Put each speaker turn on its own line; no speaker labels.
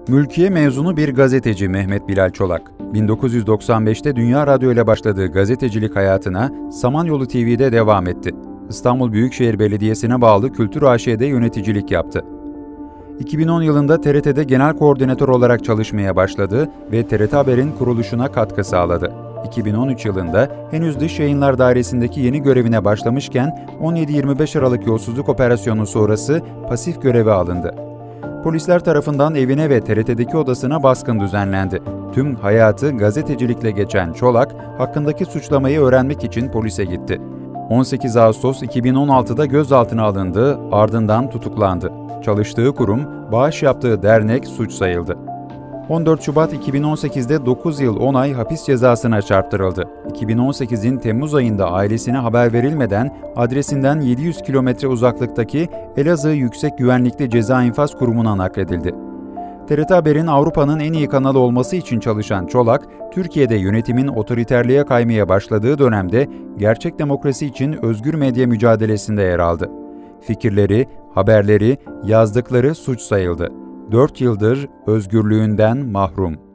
Mülkiye mezunu bir gazeteci Mehmet Bilal Çolak, 1995'te Dünya Radyo ile başladığı gazetecilik hayatına Samanyolu TV'de devam etti. İstanbul Büyükşehir Belediyesi'ne bağlı Kültür AŞ'de yöneticilik yaptı. 2010 yılında TRT'de genel koordinatör olarak çalışmaya başladı ve TRT Haber'in kuruluşuna katkı sağladı. 2013 yılında henüz Dış Yayınlar Dairesi'ndeki yeni görevine başlamışken 17-25 Aralık yolsuzluk operasyonu sonrası pasif göreve alındı. Polisler tarafından evine ve TRT'deki odasına baskın düzenlendi. Tüm hayatı gazetecilikle geçen Çolak, hakkındaki suçlamayı öğrenmek için polise gitti. 18 Ağustos 2016'da gözaltına alındı, ardından tutuklandı. Çalıştığı kurum, bağış yaptığı dernek suç sayıldı. 14 Şubat 2018'de 9 yıl 10 ay hapis cezasına çarptırıldı. 2018'in Temmuz ayında ailesine haber verilmeden adresinden 700 kilometre uzaklıktaki Elazığ Yüksek Güvenlikli Ceza İnfaz Kurumu'na nakledildi. TRT Haber'in Avrupa'nın en iyi kanalı olması için çalışan Çolak, Türkiye'de yönetimin otoriterliğe kaymaya başladığı dönemde gerçek demokrasi için özgür medya mücadelesinde yer aldı. Fikirleri, haberleri, yazdıkları suç sayıldı. 4 yıldır özgürlüğünden mahrum.